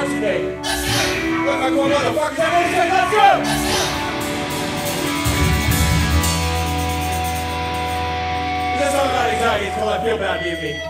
today. What am I going, motherfuckers? Everybody say, let's go! This song about anxiety is called I Feel Bad Being Me.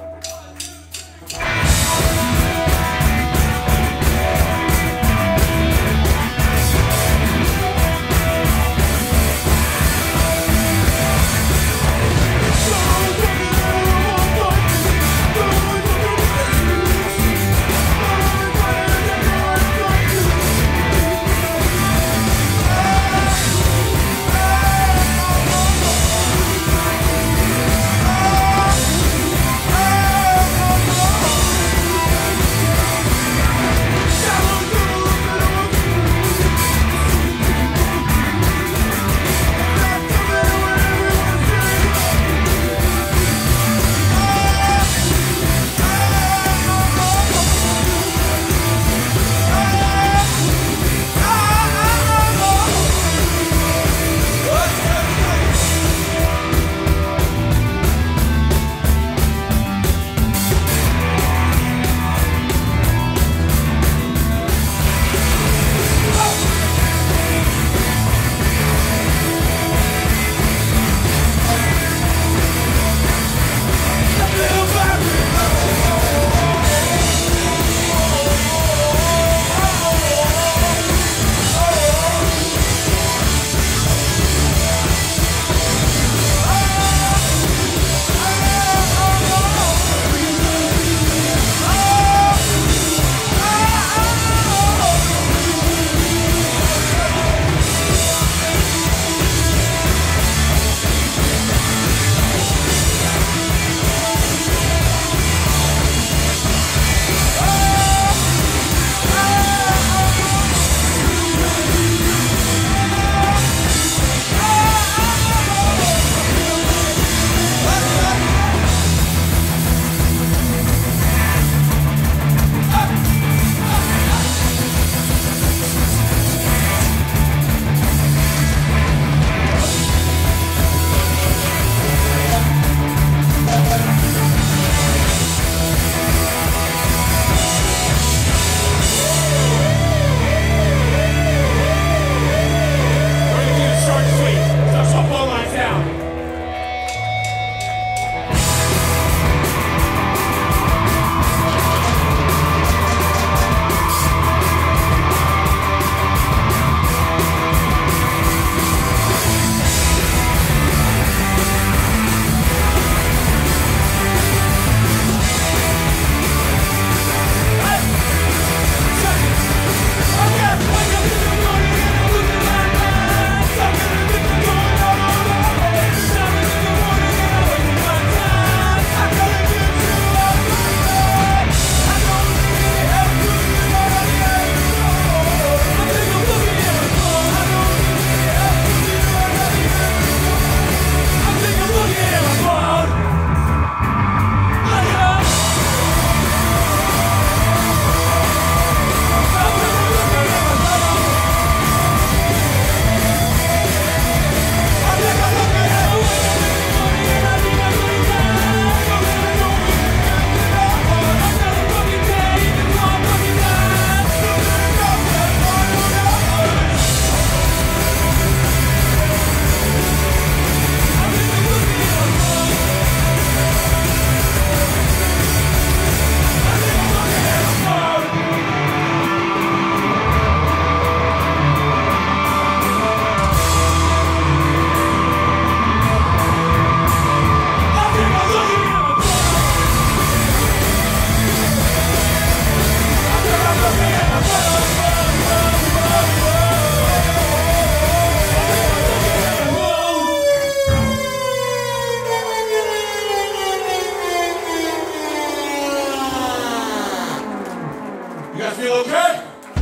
You guys feel okay?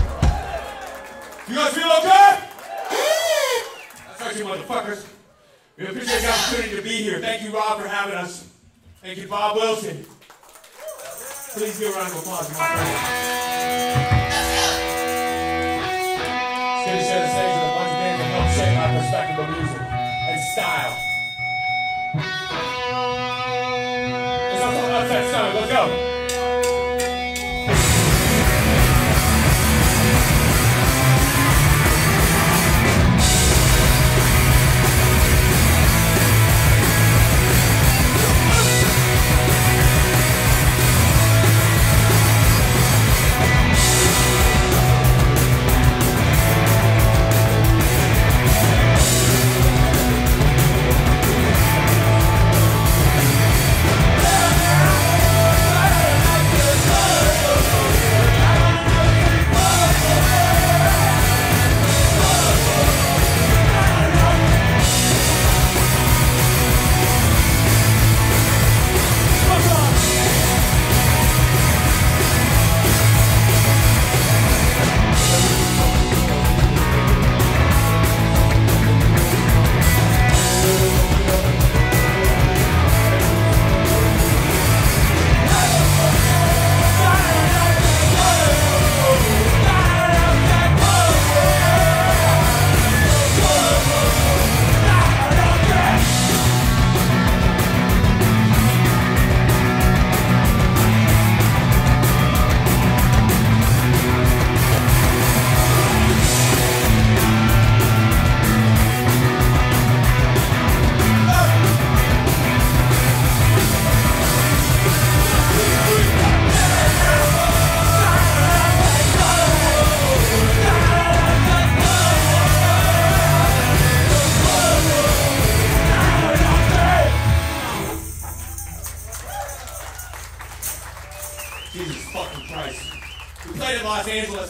You guys feel okay? That's right, you motherfuckers. We appreciate the opportunity to be here. Thank you, Rob, for having us. Thank you, Bob Wilson. Please give a round of applause to my friends. It's good to share the stage with a bunch of bands that help shape my perspective of music and style. Let's go.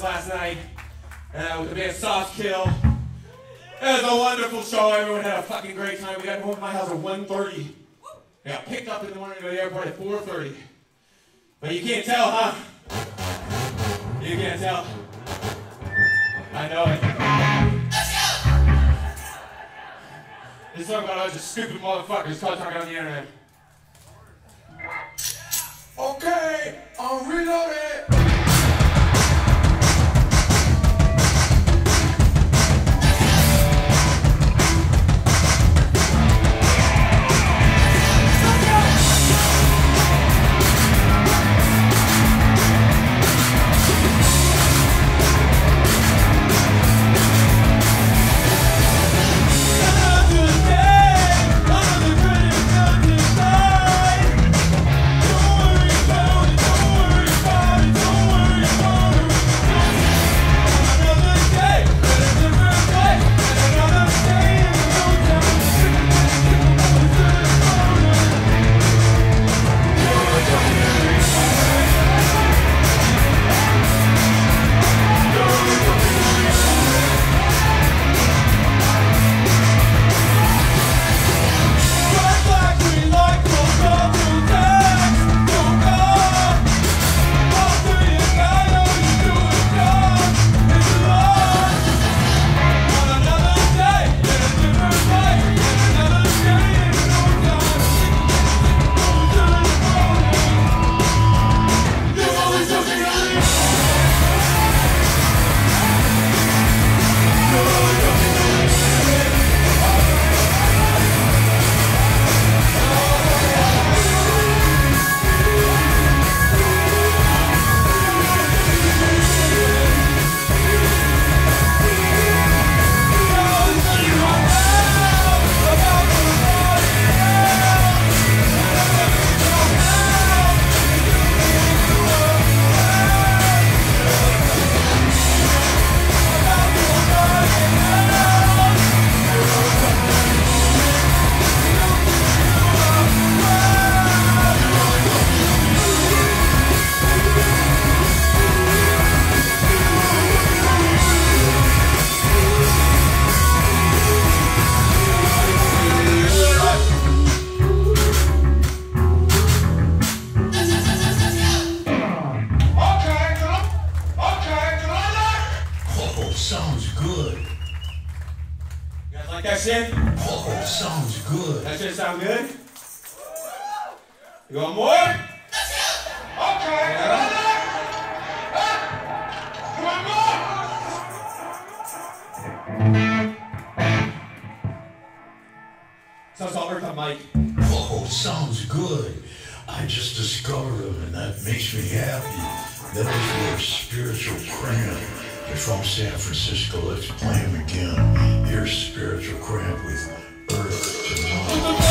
last night with the band Soft Kill. It was a wonderful show. Everyone had a fucking great time. We got home to my house at 1:30. We got picked up in the morning to the airport at 4:30. But you can't tell, huh? You can't tell. I know it. Let's go! This song about a bunch of stupid motherfuckers talking on the internet. Okay, I'm reloaded. Sounds good. You guys like that shit? Oh, sounds good. That shit sound good? You want more? Let's go! Okay. You want more? So it's all Earth on Mike. Oh, sounds good. I just discovered them and that makes me happy. That was your spiritual cramp. They're from San Francisco. Let's play them again. Here's Spiritual Cramp with Earth to Mars.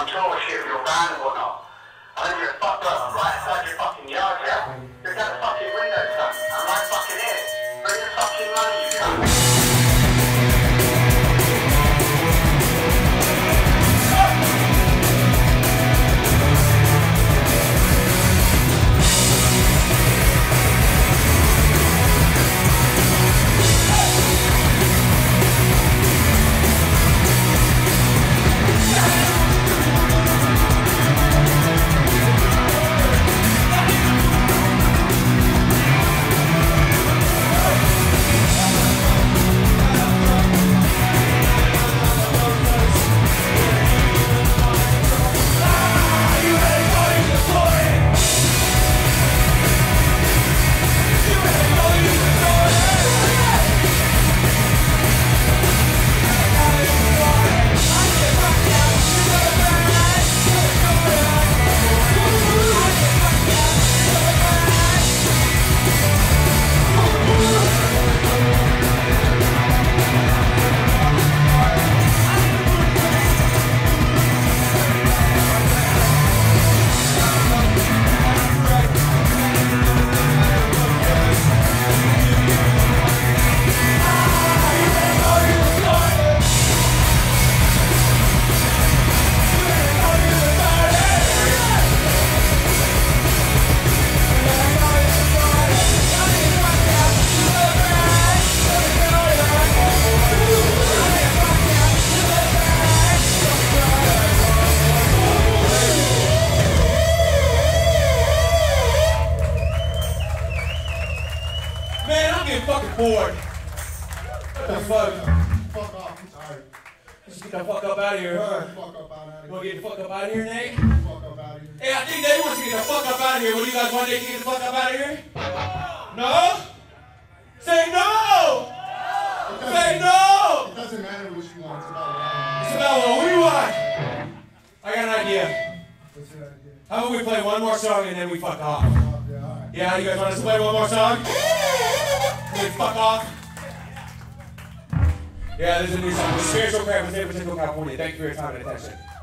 on tour shit with your band and whatnot. I think you're fucked up right outside your fucking yard, yeah? Look out the fucking window, son. I'm right fucking here. Bring the fucking money, you cunt. Man, I'm getting fucking bored. What the fuck? Fuck off, I'm tired. Let's get the fuck up out of here. Fuck up out of here. You wanna get the fuck up out of here, Nate? Fuck up out of here. Hey, I think Nate wants to get the fuck up out of here. What do you guys want Nate to get the fuck up out of here? No? Say no! Say no! It doesn't matter what you want, it's about what It's about what we want. I got an idea. What's your idea? How about we play one more song and then we fuck off? Yeah, alright. Yeah, you guys want us to play one more song? And then fuck off? Yeah, this is a new song. The Spiritual Crab from San Francisco, California. Thank you for your time and attention.